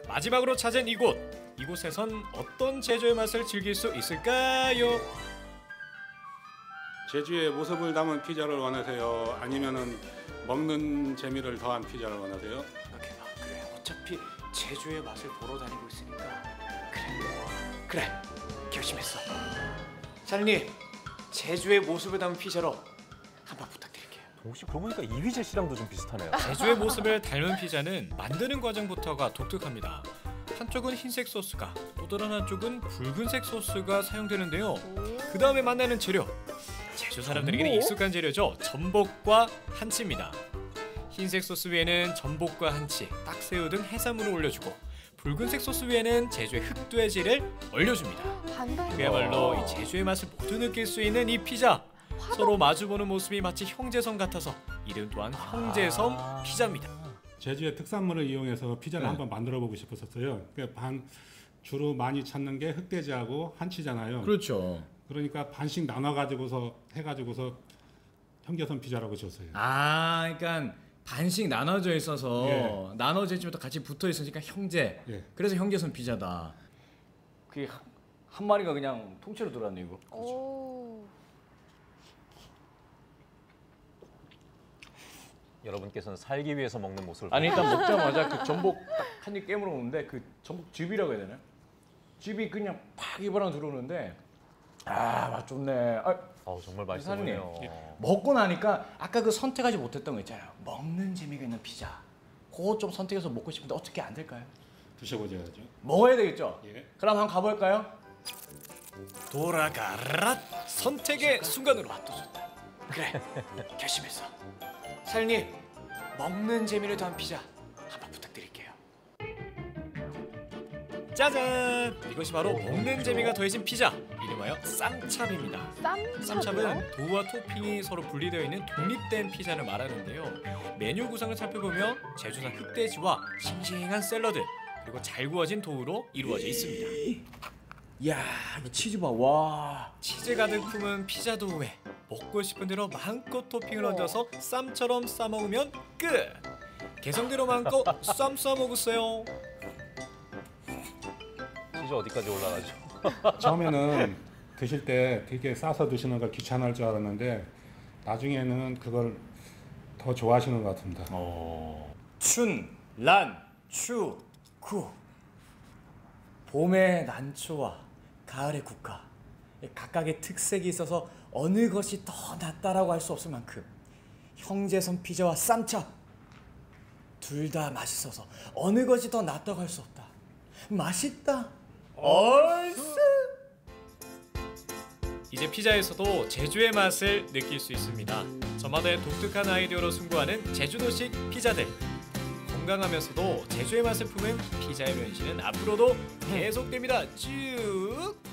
마지막으로 찾은 이곳에선 어떤 제주의 맛을 즐길 수 있을까요? 제주의 모습을 담은 피자를 원하세요? 아니면은 먹는 재미를 더한 피자를 원하세요? 그래. 어차피 제주의 맛을 보러 다니고 있으니까 그래. 결심했어. 사장님, 제주의 모습을 담은 피자로 한번 부탁드릴게요. 혹시 그러고 보니까 이휘재 씨랑도 좀 비슷하네요. 제주의 모습을 닮은 피자는 만드는 과정부터가 독특합니다. 한쪽은 흰색 소스가, 또 다른 한쪽은 붉은색 소스가 사용되는데요. 그 다음에 만나는 재료. 제주 사람들에게는 익숙한 재료죠. 전복과 한치입니다. 흰색 소스 위에는 전복과 한치, 딱새우 등 해산물을 올려주고 붉은색 소스 위에는 제주의 흑돼지를 올려줍니다. 그야말로 이 제주의 맛을 모두 느낄 수 있는 이 피자. 서로 마주보는 모습이 마치 형제섬 같아서 이름 또한 형제섬 피자입니다. 제주의 특산물을 이용해서 피자를 한번 만들어보고 싶었었어요. 주로 많이 찾는 게 흑돼지하고 한치잖아요. 그렇죠. 그러니까 반씩 나눠가지고서 해가지고서 형제섬 피자라고 지었어요. 그러니까 반씩 나눠져 있어서 예. 나눠져 있지만 또 같이 붙어 있으니까 형제. 예. 그래서 형제선 피자다. 그게 한 마리가 그냥 통째로 들어갔네 이거. 오. 여러분께서는 살기 위해서 먹는 모습을 아니 일단 먹자마자 그 전복 딱 한 입 깨물어 먹는데 그 전복 즙이라고 해야 되나요? 즙이 그냥 팍 입안으로 들어오는데 맛 좋네. 정말 맛있어 사장님, 보여요. 먹고 나니까 아까 그 선택하지 못했던 거 있잖아요. 먹는 재미가 있는 피자. 그거 좀 선택해서 먹고 싶은데 어떻게 안 될까요? 드셔보셔야죠. 먹어야 되겠죠? 예. 그럼 한번 가볼까요? 돌아가라 선택의 순간으로. 맛도 좋다. 그래. 결심했어. 사장님, 먹는 재미를 더한 피자 한번 부탁드릴게요. 짜잔! 이것이 바로 먹는 재미가 더해진 피자. 이름하여 쌈찹입니다. 쌈찹은 도우와 토핑이 서로 분리되어 있는 독립된 피자를 말하는데요. 메뉴 구성을 살펴보면 제주산 흑돼지와 싱싱한 샐러드, 그리고 잘 구워진 도우로 이루어져 있습니다. 이야, 이 치즈 봐. 와. 치즈 가득 품은 피자 도우에 먹고 싶은 대로 마음껏 토핑을 얹어서 쌈처럼 싸먹으면 끝! 개성대로 마음껏 쌈 싸먹으세요. 치즈 어디까지 올라가죠? 처음에는 드실 때 되게 싸서 드시는 걸 귀찮을 줄 알았는데 나중에는 그걸 더 좋아하시는 것 같습니다. 춘, 란, 추, 구. 봄의 난초와 가을의 국화. 각각의 특색이 있어서 어느 것이 더 낫다라고 할 수 없을 만큼 형제선 피자와 쌈찹 둘 다 맛있어서 어느 것이 더 낫다고 할 수 없다. 맛있다. 얼쑤. 이제 피자에서도 제주의 맛을 느낄 수 있습니다. 저마다의 독특한 아이디어로 승부하는 제주도식 피자들. 건강하면서도 제주의 맛을 품은 피자의 변신은 앞으로도 계속됩니다. 쭉!